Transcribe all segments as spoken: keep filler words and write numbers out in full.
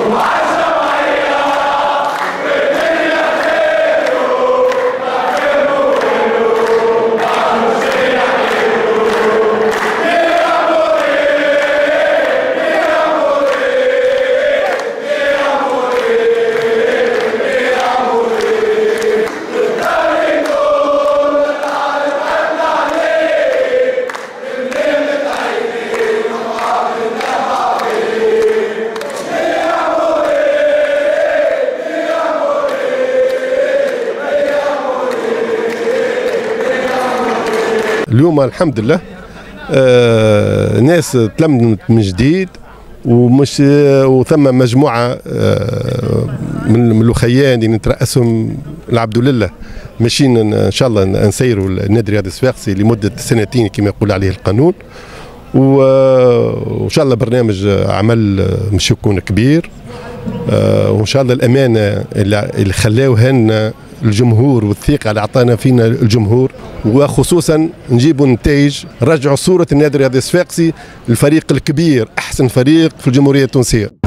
اليوم الحمد لله آه ناس تلمت من جديد، ومش وثم مجموعه آه من الاخيان اللي نترأسهم العبد لله ماشيين ان شاء الله نسيروا النادي الرياضي الصفاقسي لمده سنتين كما يقول عليه القانون، وان شاء الله برنامج عمل مش يكون كبير، آه وان شاء الله الامانه اللي خلاوها لنا الجمهور والثقه اللي اعطانا فينا الجمهور، وخصوصا نجيبوا نتائج رجعوا صوره النادي الرياضي الصفاقسي الفريق الكبير، احسن فريق في الجمهوريه التونسيه.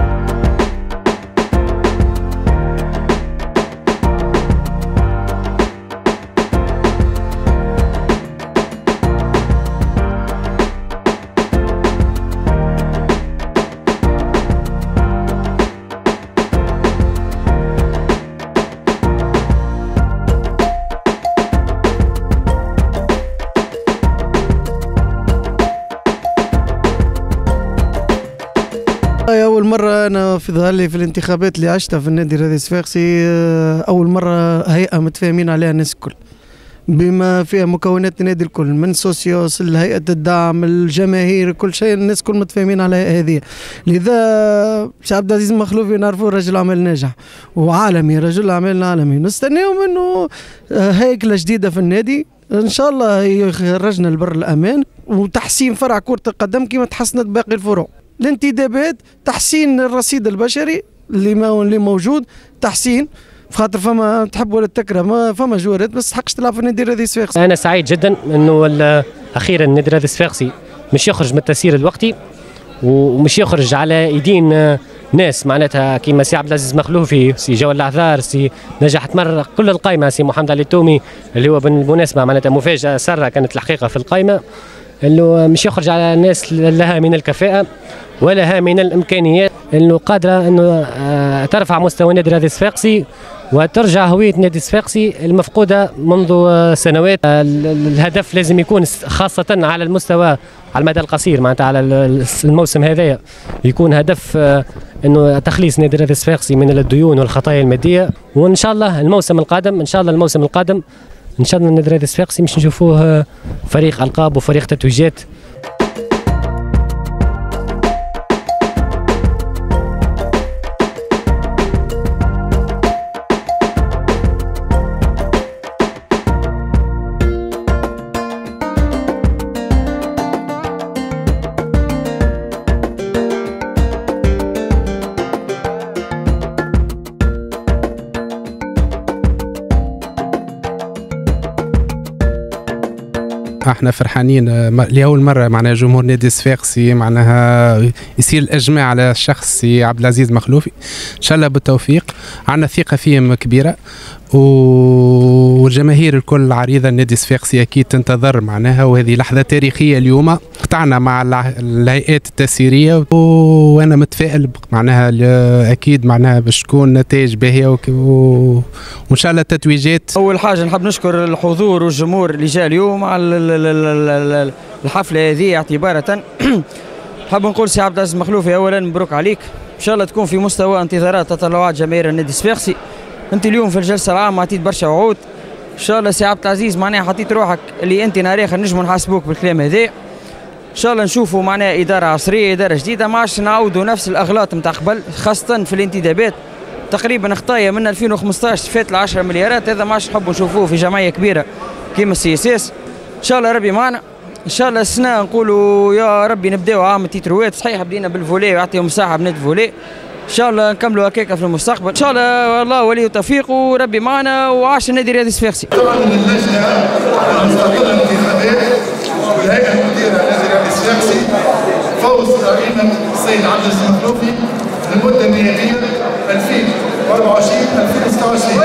أول مرة أنا في ظهر لي في الانتخابات اللي عشتها في النادي الرياضي الصفاقسي، أول مرة هيئة متفاهمين عليها الناس الكل بما فيها مكونات النادي الكل، من سوسيوس لهيئة الدعم الجماهير كل شيء، الناس كل متفاهمين على هذه. لذا سي عبد العزيز مخلوفي نعرفوه رجل أعمال ناجح وعالمي، رجل أعمال عالمي، نستناو منه هيكلة جديدة في النادي ان شاء الله يخرجنا لبر الامان، وتحسين فرع كرة القدم كما تحسنت باقي الفروع. الانتدابات تحسين الرصيد البشري اللي ما اللي موجود، تحسين خاطر فما تحب ولا تكره، ما فما جوارات بس تحقش تلعب في النادي الرياضي الصفاقسي. انا سعيد جدا انه اخيرا النادي الرياضي الصفاقسي مش يخرج من التسيير الوقتي، ومش يخرج على ايدين ناس معناتها كيما سي عبد العزيز مخلوفي، سي جوال العذار، سي نجاح تمر كل القائمه، سي محمد علي التومي اللي هو بالمناسبه معناتها مفاجاه ساره كانت الحقيقه في القائمه، انه مش يخرج على ناس لها من الكفاءه ولها من الامكانيات، انه قادره انه ترفع مستوى النادي الرياضي الصفاقسي وترجع هويه النادي الصفاقسي المفقوده منذ سنوات. الهدف لازم يكون خاصه على المستوى على المدى القصير معناتها على الموسم هذايا يكون هدف انه تخليص النادي الرياضي الصفاقسي من الديون والخطايا الماديه، وان شاء الله الموسم القادم ان شاء الله الموسم القادم ان شاء الله النادي الرياضي الصفاقسي مش نشوفوه فريق القاب وفريق تتويجات. احنا فرحانين لاول مره معناها جمهور نادي الصفاقسي معناها يصير الاجماع على الشخص سي عبد العزيز مخلوفي، ان شاء الله بالتوفيق، عندنا ثقه فيهم كبيره، والجماهير الكل عريضه النادي الصفاقسي اكيد تنتظر معناها، وهذه لحظه تاريخيه اليوم قطعنا مع الهيئات التسييريه، وانا متفائل معناها اكيد معناها باش تكون نتائج باهيه، وان شاء الله تتويجات. اول حاجه نحب نشكر الحضور والجمهور اللي جاء اليوم على الحفله هذه اعتبارا نحب نقول سي عبد العزيز مخلوفي اولا مبروك عليك، ان شاء الله تكون في مستوى انتظارات تطلعات جماهير النادي الصفاقسي. انت اليوم في الجلسه العامه عطيت برشا وعود، ان شاء الله سي عبد العزيز معناها حطيت روحك اللي انت نهار اخر نجموا نحاسبوك بالكلام هذا، ان شاء الله نشوفوا معناها اداره عصريه اداره جديده، ما عادش نعاودوا نفس الاغلاط نتاع قبل، خاصه في الانتدابات تقريبا خطايا من ألفين وخمسطاش فات ل عشرة مليارات، هذا ما عادش نحبوا نشوفوه في جمعيه كبيره كيما السي اس اس. ان شاء الله ربي معنا، ان شاء الله السنه نقولوا يا ربي نبداو عام التيتروات، صحيح بدينا بالفولي ويعطيهم مساحه بنادي الفولي، ان شاء الله نكملوا هكاك في المستقبل، ان شاء الله والله ولي التوفيق وربي معنا، وعاش النادي الرياضي الصفاقسي. طبعا اللجنه المستقله الانتخابات والهيئه المديره للنادي الرياضي الصفاقسي فوز دائما السيد عبد العزيز مخلوفي للمده الميلاديه ألفين وأربعة وعشرين ألفين وستة وعشرين.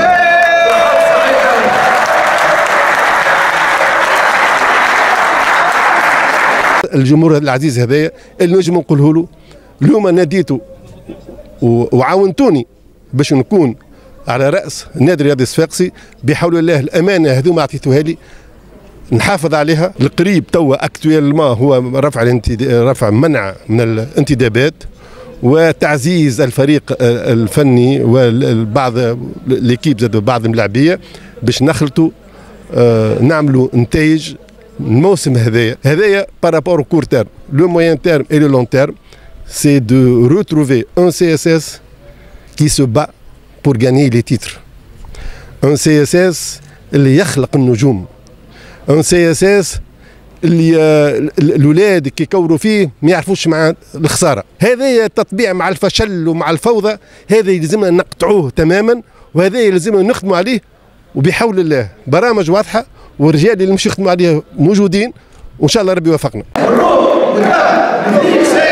الجمهور العزيز هذايا اللي نجم نقوله له اليوم ناديته وعاونتوني باش نكون على راس النادي الرياضي الصفاقسي بحول الله. الامانه هذوما عطيتوها لي نحافظ عليها. القريب توا اكتويلمون هو رفع رفع منع من الانتدابات وتعزيز الفريق الفني والبعض ليكيب زاد بعض الملاعبيه باش نخلطوا نعملوا نتائج الموسم هذايا. هذايا بارابور كور تيرم لو موين تيرم اي لو لون تيرم سي دو روتروفي ان سي اس اس كي سو با بور غاني لي تيتر. ان سي اس اس اللي يخلق النجوم. ان سي اس اس اللي الاولاد كي يكوروا فيه ما يعرفوش مع الخساره. هذا تطبيع مع الفشل ومع الفوضى، هذا يلزمنا نقطعوه تماما، وهذا يلزمنا نخدموا عليه. وبحول الله برامج واضحه والرجال اللي مش يخدموا عليه موجودين، وان شاء الله ربي يوفقنا.